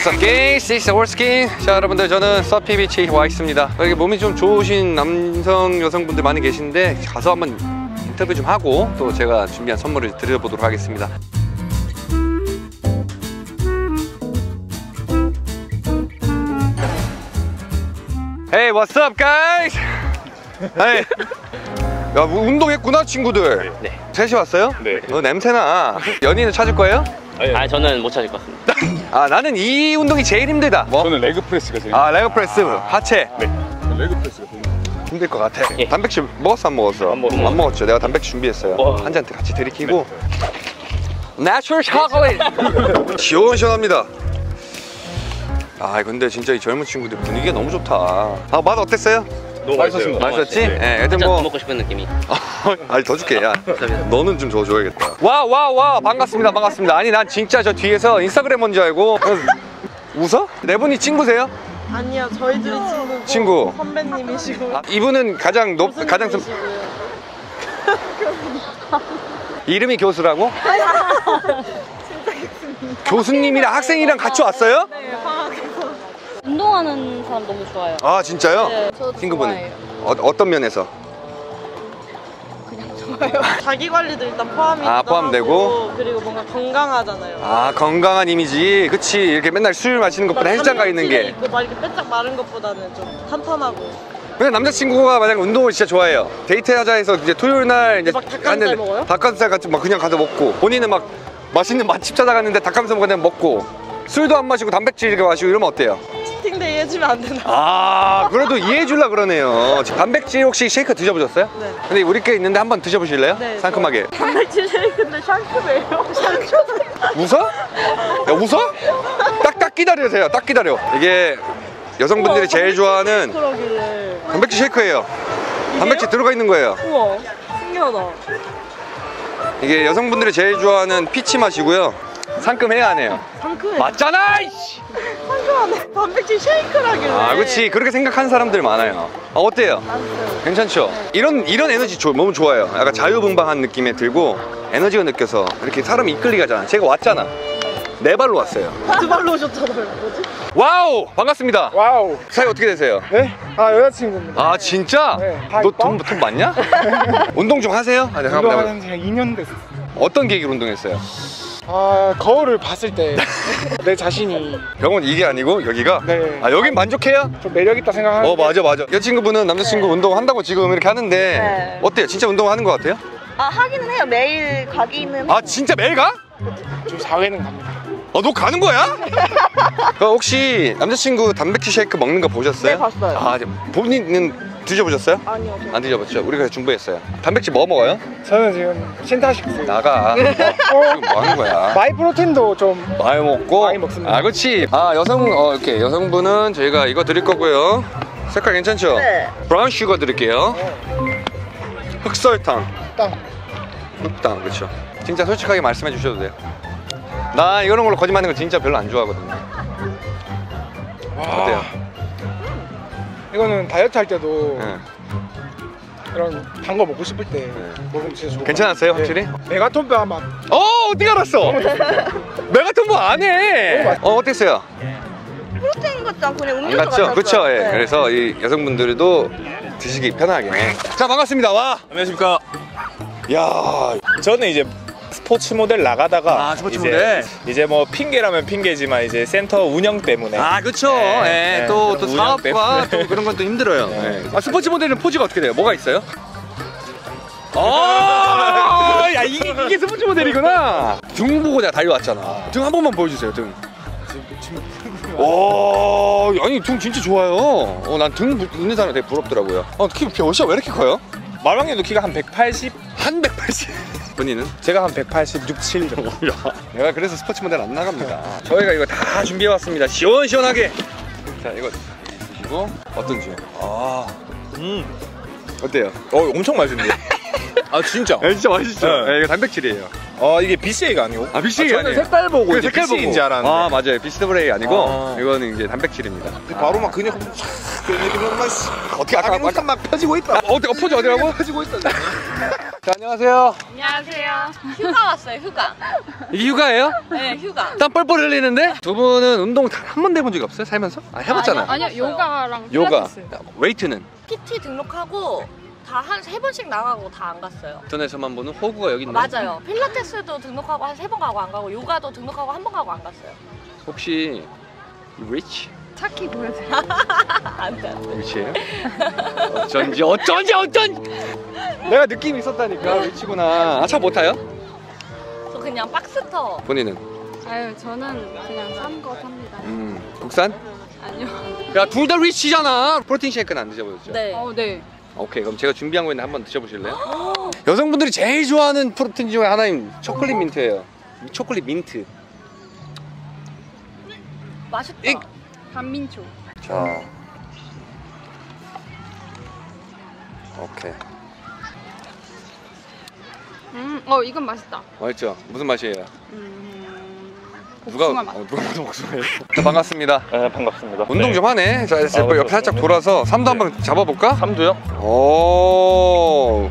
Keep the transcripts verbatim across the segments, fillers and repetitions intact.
What's up guys? This is Wordskin. 자 여러분들 저는 서피비치에 와 있습니다. 여기 몸이 좀 좋으신 남성 여성분들 많이 계신데 가서 한번 인터뷰 좀 하고 또 제가 준비한 선물을 드려보도록 하겠습니다. Hey, what's up guys? Hey. 야, 운동했구나 친구들. 네. 셋이 왔어요? 네. 너 냄새나. 연인을 찾을 거예요? 아, 저는 못 찾을 것 같습니다. 아, 나는 이 운동이 제일 힘들다. 뭐? 저는 레그 프레스가 제일 아, 레그 프레스, 아, 하체. 네. 레그 프레스가 제일 힘들 것 같아. 예. 단백질 먹었어, 안 먹었어? 안 먹었어. 안 먹었죠. 내가 단백질 준비했어요. 어. 한 잔 같이 들이키고. 내추럴 초콜릿. 시원시원합니다. 아, 근데 진짜 이 젊은 친구들 분위기가 너무 좋다. 아, 맛 어땠어요? 너무 맛있었습니다. 맛있었지? 예, 네. 애들 더 뭐. 먹고 싶은 느낌이. 아니 더 줄게. 야 너는 좀 더 줘야겠다. 와 와 와 반갑습니다 반갑습니다. 아니 난 진짜 저 뒤에서 인스타그램 온 줄 알고. 웃어? 네 분이 친구세요? 아니요, 저희들이 친구고 친구. 선배님이시고. 아, 이분은 가장 높 가장 선 이름이 교수라고? 교수님이랑 학생이랑 같이 왔어요? 네, 방학에서. 운동하는 사람 너무 좋아요. 아 진짜요? 네, 저도 친구분은 좋아해요. 어, 어떤 면에서? 자기 관리도 일단 포함이 아, 포함되고? 하고, 그리고 뭔가 건강하잖아요. 아 건강한 이미지. 그치 이렇게 맨날 술 마시는 것보다 헬스장 가 있는 게. 있고 막 이렇게 빼짝 마른 것보다는 좀 탄탄하고. 근데 남자친구가 만약 운동을 진짜 좋아해요. 데이트하자 해서 이제 토요일 날 이제 막 닭가슴살 갔는데 먹어요? 닭가슴살 같이 막 그냥 가서 먹고, 본인은 막 맛있는 맛집 찾아갔는데 닭가슴살 그냥 먹고 술도 안 마시고 단백질 이렇게 마시고 이러면 어때요? 치팅데이 해주면 안 되나? 아 그래도 이해해 주려고 그러네요. 단백질 혹시 쉐이크 드셔보셨어요? 네. 근데 우리께 있는데 한번 드셔보실래요? 네, 상큼하게. 단백질 쉐이크인데 샹크베요. 샹크. 웃어? 야 웃어? 딱 딱 기다리세요. 딱 기다려. 이게 여성분들이 제일 좋아하는 그러길래. 단백질 쉐이크예요. 단백질 들어가 있는 거예요. 우와, 신기하다. 이게 여성분들이 제일 좋아하는 피치 맛이고요. 상큼해야 하네요. 상큼해. 맞잖아! 이씨! 상큼하네. 단백질 쉐이크라길래. 아, 그렇지. 그렇게 생각하는 사람들 많아요. 아, 어때요? 맛있어요. 괜찮죠? 이런 이런 에너지 조, 너무 좋아요. 약간 자유분방한 느낌에 들고 에너지가 느껴서 이렇게 사람이 이끌리게 하잖아. 제가 왔잖아. 네 발로 왔어요. 두 발로 오셨잖아요. 뭐지? 와우! 반갑습니다. 와우. 사이 어떻게 되세요? 네? 아 여자친구입니다. 아, 진짜? 네. 다 너 이뻐? 돈, 돈 많냐? 운동 좀 하세요? 아니, 잠깐만. 운동하는 지 한 이 년 됐어요. 어떤 계기로 운동했어요? 아 거울을 봤을 때 내 자신이 병원 이게 아니고 여기가? 네. 아, 여긴 만족해요? 좀 매력 있다 생각하는데. 어 맞아 맞아. 여자친구분은 남자친구 운동한다고 지금 이렇게 하는데 네. 어때요? 진짜 운동하는 것 같아요? 아 하기는 해요. 매일 가기는. 아 진짜 매일 가? 좀 사 회는 갑니다. 어 너 가는 거야? 그 혹시 남자친구 단백질 쉐이크 먹는 거 보셨어요? 네, 봤어요. 아 본인은 드셔보셨어요? 아니요. 안 드셔봤죠? 우리가 준비했어요. 단백질 뭐 먹어요? 저는 지금 신타식스. 나가. 지금 뭐 하는 거야? 마이 프로틴도 좀 많이 먹고. 많이 먹습니다. 아 그렇지. 아 여성 어 이렇게 여성분은 저희가 이거 드릴 거고요. 색깔 괜찮죠? 네. 브라운 슈거 드릴게요. 흑설탕. 땅. 흑당 그렇죠. 진짜 솔직하게 말씀해 주셔도 돼요. 나 이런 걸로 거짓말하는 걸 진짜 별로 안 좋아하거든요. 어때요? 이거는 다이어트 할 때도 네. 이런 단 거 먹고 싶을 때 먹으면 진짜 좋고. 괜찮았어요 확실히? 네. 메가톤뼈 맛. 어 어떻게 알았어? 메가톤 안 해. 어 어땠어요? 프로테인 같지 않고 그냥 안 음료수 갔죠? 같았어요. 그렇죠. 예. 네. 그래서 이 여성분들도 드시기 편하게. 자 반갑습니다. 와. 안녕하십니까. 야. 저는 이제 스포츠 모델 나가다가 아, 스포츠 이제, 모델. 이제 뭐 핑계라면 핑계지만 이제 센터 운영 때문에 아 그렇죠. 네, 예. 네, 또, 또 그런 운영 사업과 때문에. 또 그런 건 또 힘들어요. 네. 예. 아, 스포츠 모델은 포즈가 어떻게 돼요? 뭐가 있어요? 아, 야 이게 이게 스포츠 모델이구나. 등 보고 내가 달려왔잖아. 등 한 번만 보여주세요. 등. 오, 아니 등 진짜 좋아요. 어, 난 등 있는 사람 되게 부럽더라고요. 어, 키 몇이야? 왜 이렇게 커요? 말방님도 키가 한 백팔십, 한 백팔십. 본인은? 제가 한 백팔십육, 칠 정도. 내가 그래서 스포츠 모델 안 나갑니다. 저희가 이거 다 준비해 왔습니다. 시원시원하게. 자, 이거 드시고 어떤지요? 아, 음, 어때요? 어 엄청 맛있는데. 아 진짜. 네, 진짜 맛있죠? 네. 네, 이거 단백질이에요. 어 이게 비씨에이가 아니고. 아, 비씨에이가 아, 저는 아니에요. 색깔 보고 그 이제 색깔 비씨에이인 보고. 줄 알았는데. 아, 맞아요. 비스브레이 아니고 아. 이거는 이제 단백질입니다. 바로 막 그냥 어떻게 아까 아까 막 펴지고 있다. 아, 어디 포즈 어디라고? 펴지고 있다. 자, 안녕하세요. 안녕하세요. 휴가 왔어요, 휴가. 이게 휴가예요? 네, 휴가. 땀 뻘뻘 흘리는데 두 분은 운동 단 한 번도 해본 적이 없어요? 살면서? 아, 해봤잖아요. 아니요, 요가랑 요가. 필라테스. 웨이트는 피티 등록하고 다 한 세 번씩 나가고 다 안 갔어요. 인터넷에서만 보는 호구가 여기 있네. 맞아요. 필라테스도 등록하고 한 세 번 가고 안 가고, 요가도 등록하고 한 번 가고 안 갔어요. 혹시 리치? 차키 보여줘요. 안 돼, 안 돼. 리치예요? 어쩐지 어쩐지 어쩐지 내가 느낌이 있었다니까. 리치구나. 아, 차 못 타요? 저 그냥 박스터. 본인은? 아유, 저는 그냥 싼 거 삽니다. 음, 국산? 아니요. 야, 둘 다 리치잖아. 프로틴 쉐이크는 안 드셔보셨죠? 네. 어, 네. 오케이, 그럼 제가 준비한 거 있는데 한번 드셔보실래요? 여성분들이 제일 좋아하는 프로틴 중에 하나인 초콜릿 민트예요. 초콜릿 민트. 맛있다. 익! 반민초. 자, 오케이. 음, 어, 이건 맛있다. 맛있죠? 무슨 맛이에요? 음, 누가 복숭아 맛. 어, 누가 봐도 복숭아예요. 자, 반갑습니다. 네 반갑습니다. 운동 좀 하네. 자, 이제 아, 옆에 그렇죠. 살짝 돌아서 삼도 한번 잡아볼까? 삼두요? 오,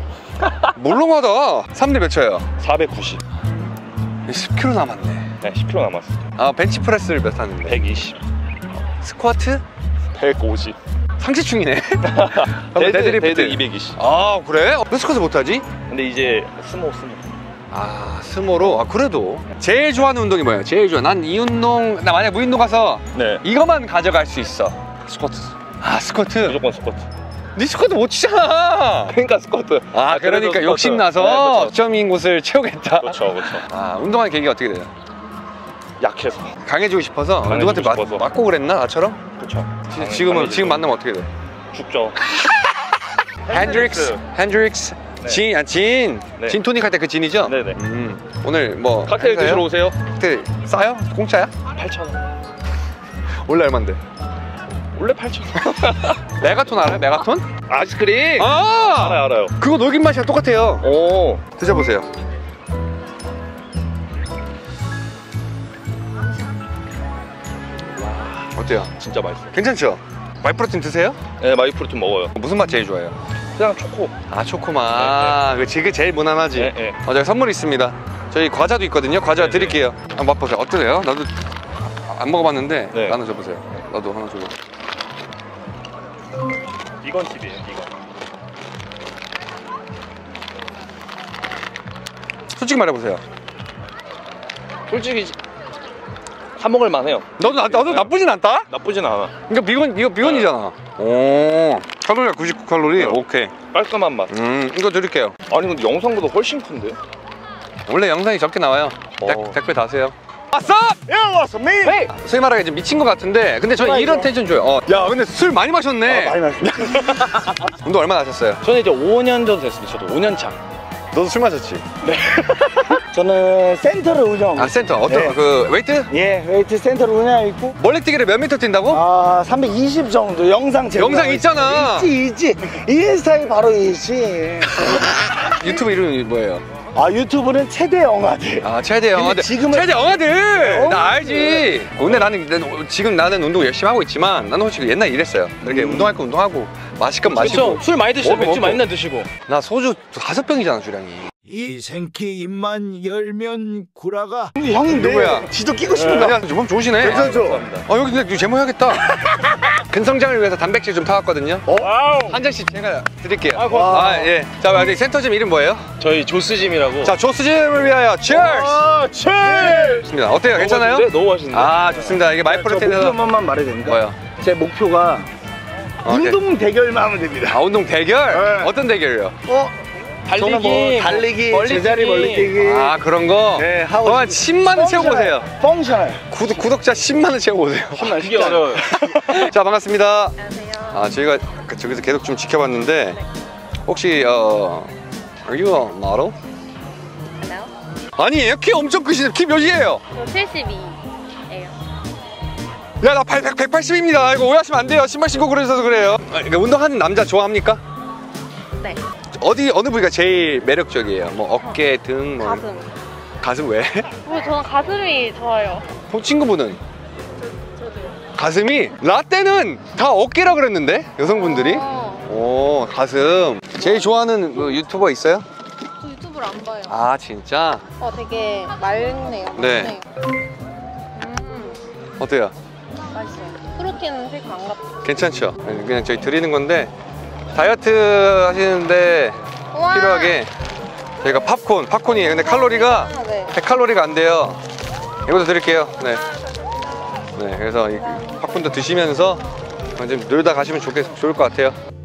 몰롱하다. 삼대 몇 쳐요? 사백구십. 십 킬로그램 남았네. 네 십 킬로그램 남았어. 아, 벤치프레스를 몇 하는데? 백이십. 스쿼트? 백오십. 상체충이네. 데드, 데드리프트. 데드 이백이십. 아, 그래? 왜 스쿼트 못하지? 근데 이제 스모 스모. 아, 스모로? 아, 그래도 제일 좋아하는 운동이 뭐예요? 제일 좋아. 난 이 운동, 나 만약 무인도 가서 네. 이거만 가져갈 수 있어. 스쿼트. 아, 스쿼트? 무조건 스쿼트. 네 스쿼트 못 치잖아. 그러니까 스쿼트. 아, 그러니까 욕심나서 네, 그렇죠. 점인 곳을 채우겠다. 그렇죠, 그렇죠. 아, 운동하는 계기가 어떻게 돼요? 약해서. 강해지고 싶어서 강해지고 누구한테 맞, 싶어서. 맞고 그랬나? 나처럼? 그렇죠. 지- 지금은 지금 만나면 어떻게 돼? 죽죠. 핸드릭스, 핸드릭스, 네. 진, 아, 진, 네. 진 토닉 할 때 그 진이죠? 네네. 음, 오늘 뭐 칵테일 행사예요? 드시러 오세요. 칵테일 싸요? 공짜야? 팔천 원. 원래 얼만데? 원래 팔천 원. 메가톤 알아요? 메가톤? 아이스크림. 아, 알아요, 알아요. 그거 녹인 맛이랑 똑같아요. 오. 드셔보세요. 어때요? 진짜 맛있어요. 괜찮죠? 마이프로틴 드세요? 네, 마이프로틴 먹어요. 무슨 맛 제일 좋아해요? 그냥 초코. 아, 초코맛. 네, 그게 제일 무난하지. 네, 네. 어, 저희 선물 있습니다. 저희 과자도 있거든요. 과자 네, 드릴게요. 한번 맛보세요. 어떠세요? 나도 안 먹어봤는데 네. 나눠 줘보세요. 나도 하나 줘봐. 이건 팁이에요, 이건. 솔직히 말해보세요. 솔직히 사 먹을 만해요. 너도 나, 나도 나쁘진 않다? 나쁘진 않아. 그러니까 비건 이거 비건이잖아. 오, 칼로리가 구십구 칼로리. 네. 오케이. 깔끔한 맛. 음, 이거 드릴게요. 아니 근데 영상보다 훨씬 큰데? 원래 영상이 적게 나와요. 어. 백, 댓글 다세요. 왔어! 야, 왔어, 미! 헤이! 소위 말하기 좀 미친 것 같은데 근데 저는 이런 텐션 줘요. 어. 야, 근데 술 많이 마셨네. 많이 마셨네. 운동 얼마나 하셨어요? 저는 이제 오 년 전 됐습니다. 저도 오 년 차. 너도 술 마셨지? 저는 센터를 운영. 아, 센터. 어떤 네. 그 웨이트? 예, 웨이트 센터를 운영하고 멀리뛰기를 몇 미터 뛴다고? 아, 삼백이십 정도 영상 제공. 영상 있잖아. 있지, 있지. 인스타에 바로 있지. 유튜브 이름이 뭐예요? 아, 유튜브는 최대 영화들. 아, 최대 영화들. 지금은- 최대 영화들. 어? 나 알지. 근데 나는, 나는 지금 나는 운동 열심히 하고 있지만 나는 솔직히 옛날에 이랬어요. 이렇게 음. 운동할 거 운동하고 마실 건 마시고. 술 많이 드시고 먹고, 맥주 먹고. 많이 드시고. 나 소주 다섯 병이잖아, 주량이. 이 생키 입만 열면 구라가 근데 형님 누구야? 내 지도 끼고 싶은가? 아니야, 몸 좋으시네. 괜찮죠? 아, 여기 근데 제모 해야겠다. 근성장을 위해서 단백질 좀 타왔거든요. 와우. 한 잔씩 제가 드릴게요. 아, 고맙습니다. 아, 예. 자, 여기 센터짐 이름 뭐예요? 저희 조스짐이라고. 자, 조스짐을 위하여 치얼스! 아, 체! 좋습니다. 어때요? 괜찮아요? 너무 맛있는데? 아, 좋습니다. 이게 저 마이프로틴에서 목표 한번만 말해도 됩니까? 뭐요? 제 목표가 어, 오케이. 운동 대결만 하면 됩니다. 아, 운동 대결? 네. 어떤 대결이요? 어? 저는 뭐 달리기, 멀리뛰기. 제자리 멀리뛰기. 아, 그런 거? 네, 하고 어, 한 십만 원 채워보세요. 펑셔널. 구독, 구독자 십만 원 채워보세요. 되게 어려워요. 자, 반갑습니다. 안녕하세요. 아, 저희가 그- 저기서 계속 좀 지켜봤는데 혹시 어... Are you a model? Hello? 아니에요. 키 엄청 크시네. 키 몇이에요? 저 칠십이에요. 야, 나 백팔십입니다. 이거 오해하시면 안 돼요. 신발 신고 그러셔서 그래요. 아, 그러니까 운동하는 남자 좋아합니까? 네. 어디 어느 부위가 제일 매력적이에요? 뭐 어깨, 등, 뭐 가슴. 가슴 왜? 어, 저는 가슴이 좋아요. 어, 친구분은? 저도요. 가슴이? 라떼는 다 어깨라 그랬는데? 여성분들이? 어, 오, 가슴. 제일 좋아하는 뭐 유튜버 있어요? 저 유튜브를 안 봐요. 아, 진짜? 어, 되게 맑네요. 네. 맑네요. 음, 어때요? 맛있어요. 프로틴은 쉐이크 안 같아. 괜찮죠? 그냥 저희 드리는 건데 다이어트 하시는데 우와. 필요하게 저희가 팝콘, 팝콘이에요. 근데 칼로리가 아, 네. 백 칼로리가 안 돼요. 이것도 드릴게요. 네. 네, 그래서 이 팝콘도 드시면서 좀 놀다 가시면 좋겠, 좋을 것 같아요.